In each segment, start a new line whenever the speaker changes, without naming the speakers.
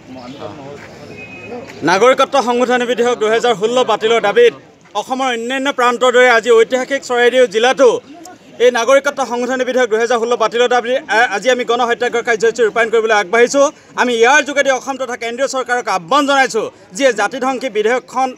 নাগৰিকত্ব সংশোধনী বিধেয়ক 2016 বাতিলৰ দাবীত অসমৰ অন্যান্য প্ৰান্তৰ দৰে আজি ঐতিহাসিক চৰাইদেউ জিলাতো এই নাগৰিকত্ব সংশোধনী বিধেয়ক 2016 বাতিলৰ দাবী আজি আমি গণহত্যাগ্ৰহ কাৰ্যসূচী ৰূপায়ণ কৰিবলৈ আগবাঢ়িছোঁ। আমি ইয়াৰ যোগেদি অসম তথা কেন্দ্ৰীয় চৰকাৰক আহ্বান জনাইছোঁ যিয়ে জাতিধ্বংসী বিধেয়কখন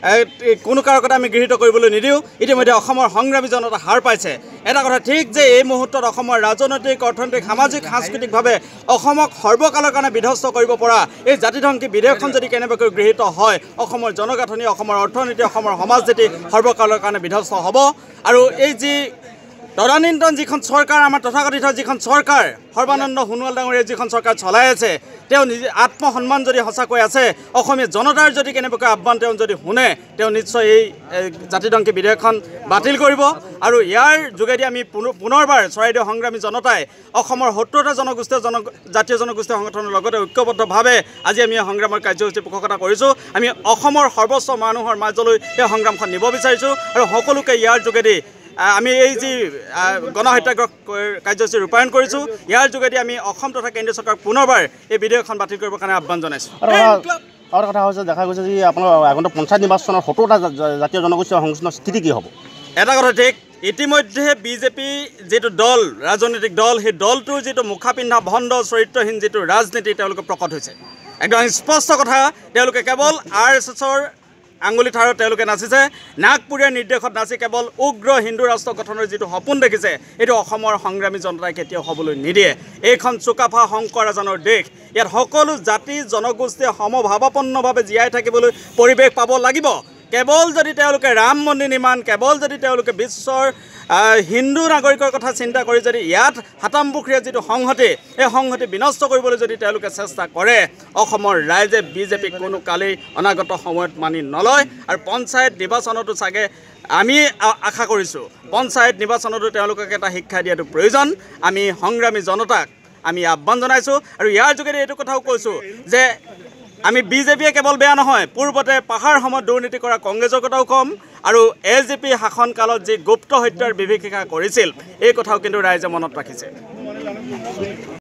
কোনো কাৰকতে আমি গৃহীত কৰিবলৈ নিদিওঁ। ইতিমধ্যে অসমৰ সংগ্ৰামী জনতা হাৰ পাইছে। এটা কথা ঠিক যে এই মুহূৰ্তত অসমৰ ৰাজনৈতিক অৰ্থনৈতিক সামাজিক সাংস্কৃতিকভাৱে অসমক সৰ্বকালৰ কাৰণে বিধ্বস্ত কৰিব পৰা এই জাতিধ্বংসী বিধেয়কখন যদি কেনেবাকৈ গৃহীত হয় অসমৰ জনগাঁথনি অসমৰ অৰ্থনীতি অসমৰ সমাজনীতি সৰ্বকালৰ কাৰণে বিধ্বস্ত হ'ব। আৰু এই যি তদানীন্তন যিখন চৰকাৰ আমাৰ তথাকথিত যিখন চৰকাৰ সৰ্বানন্দ সোণোৱাল ডাঙৰীয়াই যিখন চৰকাৰ চলাই আছে তেওঁ নিজে আত্মসন্মান যদি সঁচাকৈ আছে অসমীয়া জনতাৰ যদি কেনেবাকৈ আহ্বান তেওঁ যদি শুনে তেওঁ নিশ্চয় এই জাতিধ্বংসী বিধেয়কখন বাতিল কৰিব। আৰু ইয়াৰ যোগেদি আমি পুনৰবাৰ চৰাইদেউ সংগ্ৰামী জনতাই অসমৰ 70টা জাতীয় জনগোষ্ঠীয় সংগঠনৰ লগতে ঐক্যবদ্ধভাৱে আজি আমি এই সংগ্ৰামৰ কাৰ্যসূচী পোষকতা কৰিছোঁ। আমি অসমৰ সৰ্বোচ্চ মানুহৰ মাজলৈ এই সংগ্ৰামখন নিব বিচাৰিছোঁ আৰু সকলোকে ইয়াৰ যোগেদি আমি এই যি গণহত্যাগ্ৰহ কাৰ্যসূচী ৰূপায়ণ কৰিছোঁ ইয়াৰ যোগেদি আমি অসম তথা কেন্দ্ৰীয় চৰকাৰক পুনৰবাৰ এই বিধেয়কখন বাতিল কৰিবৰ কাৰণে আহ্বান জনাইছোঁ।
আৰু কথা হৈছে দেখা গৈছে যে আপোনাৰ আগন্তুক পঞ্চায়ত নিৰ্বাচনৰ 70টা জাতীয় জনগোষ্ঠীয় সংগঠনৰ স্থিতি কি হ'ব?
এটা কথা ঠিক ইতিমধ্যে বিজেপি যিটো দল ৰাজনৈতিক দল সেই দলটোৰ যিটো মুখা পিন্ধা ভণ্ড চৰিত্ৰহীন যিটো ৰাজনীতি তেওঁলোকে প্ৰকট হৈছে। একদম স্পষ্ট কথা তেওঁলোকে কেৱল RSSৰ আঙুলি ঠাৰত তেওঁলোকে নাচিছে। নাগপুৰীয়া নিৰ্দেশত নাচি কেৱল উগ্ৰ হিন্দু ৰাষ্ট্ৰ গঠনৰ যিটো সপোন দেখিছে এইটো অসমৰ সংগ্ৰামী জনতাই কেতিয়াও হ'বলৈ নিদিয়ে। এইখন চুকাফা শংকৰ ৰাজানৰ দেশ। ইয়াত সকলো জাতি জনগোষ্ঠীয়ে সমভাৱাপন্নভাৱে জীয়াই থাকিবলৈ পৰিৱেশ পাব লাগিব। কেৱল যদি তেওঁলোকে ৰাম মন্দিৰ নিৰ্মাণ কেৱল যদি তেওঁলোকে বিশ্বৰ হিন্দু নাগৰিকৰ কথা চিন্তা কৰি যদি ইয়াত হাতামপুখুৰীয়া যিটো সংহতি এই সংহতি বিনষ্ট কৰিবলৈ যদি তেওঁলোকে চেষ্টা কৰে অসমৰ ৰাইজে বিজেপিক কোনো কালেই অনাগত সময়ত মানি নলয়। আৰু পঞ্চায়ত নিৰ্বাচনতো চাগে আমি আশা কৰিছোঁ পঞ্চায়ত নিৰ্বাচনতো তেওঁলোকক এটা শিক্ষা দিয়াটো প্ৰয়োজন। আমি সংগ্ৰামী জনতাক আমি আহ্বান জনাইছোঁ আৰু ইয়াৰ যোগেদি এইটো কথাও কৈছোঁ যে আমি বিজেপিয়ে কেৱল বেয়া নহয় পূৰ্বতে পাহাৰ সময়ত দুৰ্নীতি কৰা কংগ্ৰেছৰ কথাও কম আৰু LJP শাসনকালত যি গুপ্ত হত্যাৰ বিভীষিকা কৰিছিল এই কথাও কিন্তু ৰাইজে মনত ৰাখিছে।